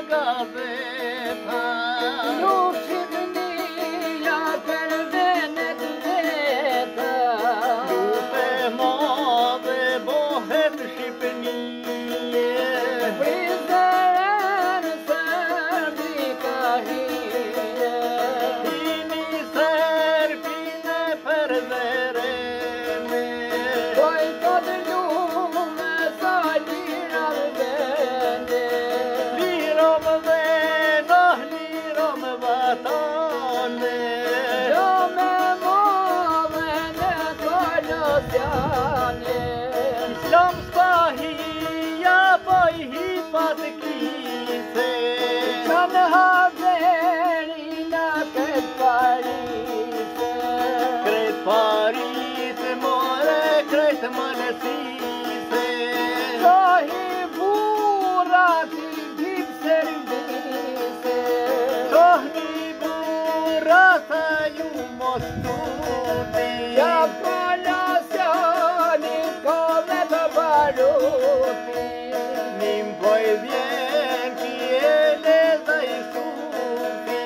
gazeta. Nuk Shqipënia për venet veta. Lupe madhe bohet Shqipënie. Prizren Serbi ka hije. Hini Serbine për vereme. Poj të dëllume sa liram vende. Lirom veno, lirom vatane. Jo me modhe në kolosjane. Islam spahia po i hipat kise. Kanë haveri në këtë Parise. Kret Paris more, kret Malsise. Shohi burrat i bip servise. Tohni burrata ju mos studi. Ja kolosjani kove të baruti. Nim po i vjen pjele dhe i sufi.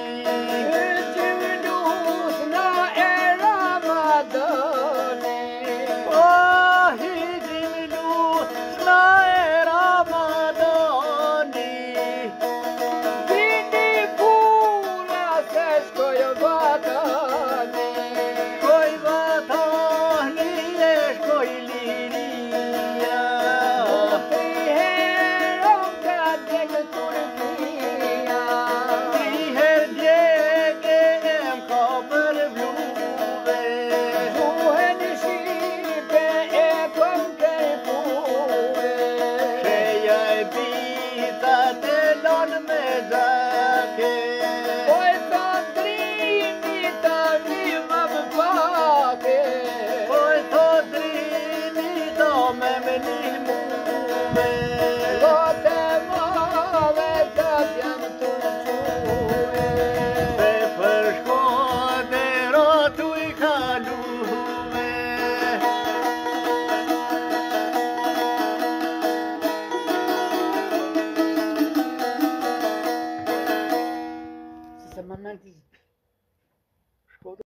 Gjylus në e Ramadani. Oh, hijimlu na e Ramadani. Vini pura se shkoj vatani. Koj vatani e shkoj liria. Triheron ka djekë Turkia. Triher djege em ka për vluve. Gjuhen Shqipe e kom kërpuve. Sheja e bita të lon me zake. Oj të drini të vima vëpake. Oj të drini do me më një muve.